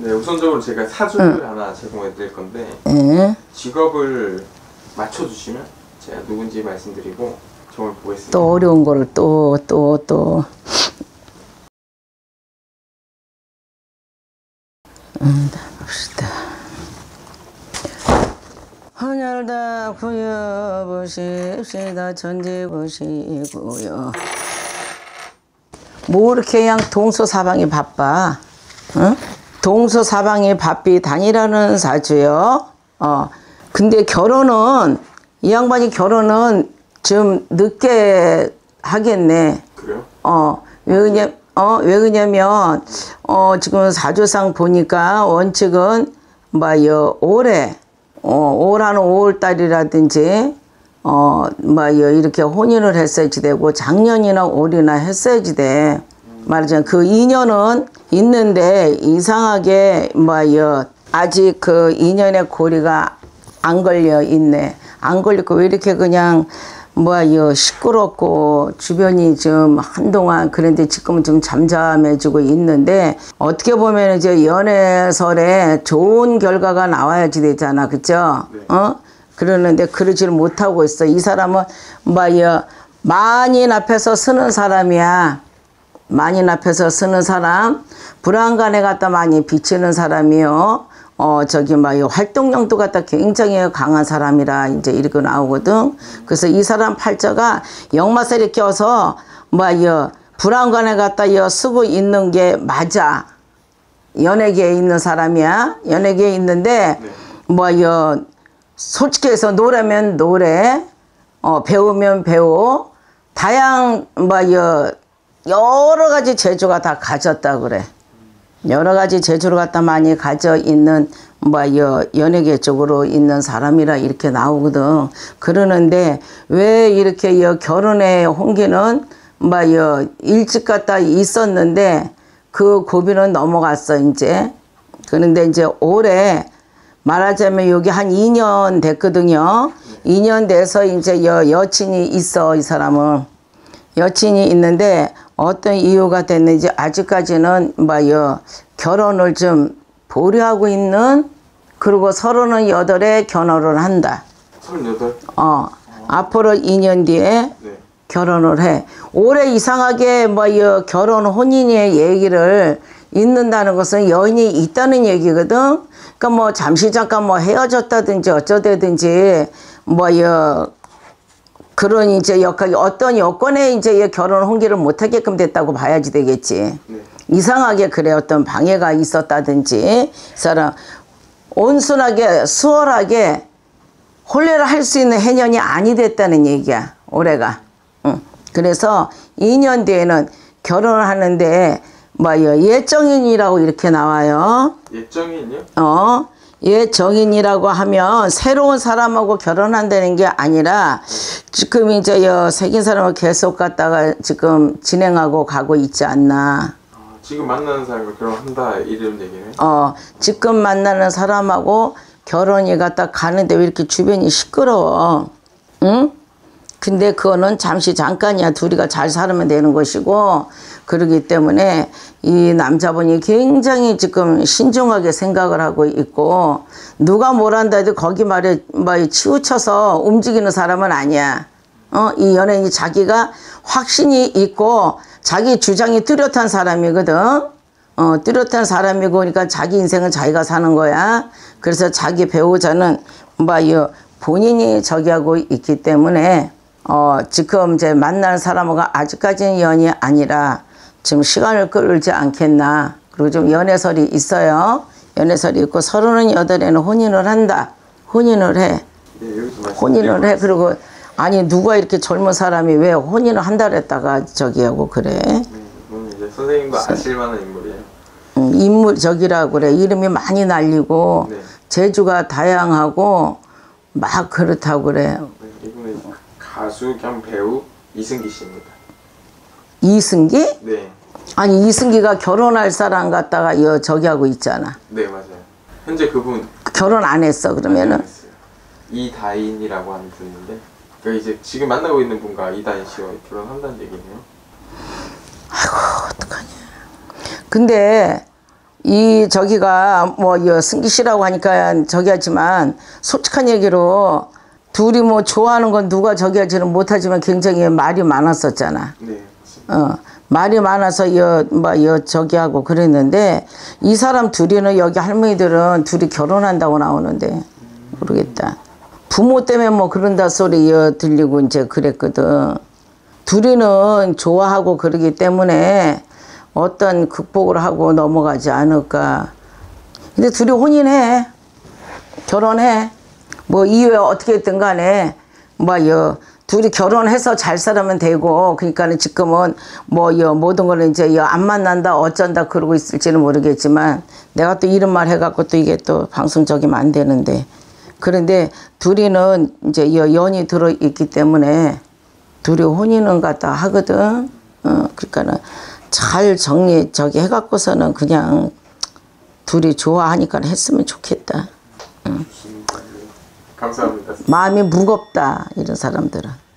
네, 우선적으로 제가 사주를 하나 제공해 드릴 건데 직업을 맞춰주시면 제가 누군지 말씀드리고 점을 보겠습니다. 또 어려운 거를 또 봅시다. 헌혈다 구여보십시다 전지구시고요. 뭐 이렇게 그냥 동서사방이 바빠? 응? 동서사방이 바삐 다니라는 사주요. 근데 결혼은 이 양반이 결혼은 좀 늦게 하겠네. 그래요? 왜 그러냐면 지금 사주상 보니까 원칙은 뭐요 올해 올하는 5월달이라든지 이렇게 혼인을 했어야지 되고 작년이나 올이나 했어야지 돼. 말하자면 그 인연은 있는데 이상하게 아직 그 인연의 고리가 안 걸려 있네. 안 걸리고 왜 이렇게 그냥 시끄럽고 주변이 좀 한동안 그런데 지금은 좀 잠잠해지고 있는데 어떻게 보면 이제 연애설에 좋은 결과가 나와야지 되잖아. 그쵸? 네. 그러는데 그러지를 못하고 있어. 이 사람은 만인 앞에서 쓰는 사람이야. 만인 앞에서 쓰는 사람, 불안간에 갖다 많이 비치는 사람이요. 활동량도 갖다 굉장히 강한 사람이라 이제 이렇게 나오거든. 그래서 이 사람 팔자가 역마살이 껴서 불안간에 갖다 쓰고 있는 게 맞아. 연예계에 있는 사람이야. 연예계에 있는데 솔직히 해서 노래면 노래, 배우면 배우, 여러 가지 재주가 다 가졌다 그래. 여러 가지 재주를 갖다 많이 가져 있는 연예계 쪽으로 있는 사람이라 이렇게 나오거든. 그러는데 왜 이렇게 결혼의 홍기는 일찍 갖다 있었는데 그 고비는 넘어갔어 이제. 그런데 이제 올해 말하자면 여기 한 2년 됐거든요. 2년 돼서 이제 여친이 있어. 이 사람은 여친이 있는데 어떤 이유가 됐는지 아직까지는 결혼을 좀 보류하고 있는. 그리고 38에 결혼을 한다. 38? 앞으로 2년 뒤에 네. 결혼을 해. 올해 이상하게 결혼 혼인의 얘기를 있는다는 것은 여인이 있다는 얘기거든. 그러니까 잠시 잠깐 헤어졌다든지 어쩌다든지 그런 이제 어떤 여건에 이제 결혼 홍기를 못하게끔 됐다고 봐야지 되겠지. 네. 이상하게 그래. 어떤 방해가 있었다든지 사람 온순하게 수월하게 혼례를 할 수 있는 해년이 아니 됐다는 얘기야. 올해가. 그래서 2년 뒤에는 결혼을 하는데 예정인이라고 이렇게 나와요. 예정인이요? 예정인이라고 하면 새로운 사람하고 결혼한다는 게 아니라 지금 이제 생긴 사람을 계속 갖다가 지금 진행하고 가고 있지 않나. 지금 만나는 사람과 결혼한다 이런 얘기네. 지금 만나는 사람하고 결혼이 갖다 가는데 왜 이렇게 주변이 시끄러워? 응? 근데 그거는 잠시 잠깐이야. 둘이가 잘 살면 되는 것이고, 그러기 때문에 이 남자분이 굉장히 지금 신중하게 생각을 하고 있고, 누가 뭘 한다 해도 거기 말에 치우쳐서 움직이는 사람은 아니야. 이 연예인이 자기가 확신이 있고 자기 주장이 뚜렷한 사람이거든. 뚜렷한 사람이고, 그러니까 자기 인생은 자기가 사는 거야. 그래서 자기 배우자는 본인이 하고 있기 때문에 지금 이제 만날 사람과 아직까지는 연이 아니라 지금 시간을 끌지 않겠나. 그리고 좀 연애설이 있어요. 연애설이 있고 38에는 혼인을 한다. 혼인을 해. 네, 혼인을 해. 그리고 아니 누가 이렇게 젊은 사람이 왜 혼인을 한다 그랬다가 하고 그래. 이제 선생님도 아실 만한 인물이에요. 인물 그래. 이름이 많이 날리고 네. 재주가 다양하고 막 그렇다고 그래. 네, 이분은 가수 겸 배우 이승기 씨입니다. 이승기? 네. 아니 이승기가 결혼할 사람 갖다가 하고 있잖아. 네, 맞아요. 현재 그분 결혼 안 했어 그러면은? 이다인이라고 하는 분인데, 그러니까 이제 지금 만나고 있는 분과 이다인 씨와 결혼한다는 얘기네요. 아이고 어떡하냐. 근데 이 저기가 뭐 승기 씨라고 하니까 저기 하지만 솔직한 얘기로 둘이 뭐 좋아하는 건 누가 저기 하지는 못하지만 굉장히 말이 많았었잖아. 네, 맞습니다. 말이 많아서 저기 하고 그랬는데 이 사람 둘이는 여기 할머니들은 둘이 결혼한다고 나오는데 모르겠다. 부모 때문에 뭐 그런다 소리 들리고 이제 그랬거든. 둘이는 좋아하고 그러기 때문에 어떤 극복을 하고 넘어가지 않을까. 근데 둘이 혼인해. 결혼해. 뭐 이후에 어떻게든 간에 둘이 결혼해서 잘 살면 되고 그러니까는 지금은 모든 거는 이제 안 만난다 어쩐다 그러고 있을지는 모르겠지만 내가 또 이런 말 해갖고 또 이게 또 방송적이면 안 되는데 그런데 둘이는 이제 연이 들어 있기 때문에 둘이 혼인은 갖다 하거든. 그러니까는 잘 저기 해갖고서는 그냥 둘이 좋아하니까 했으면 좋겠다. 감사합니다. 마음이 무겁다 이런 사람들은.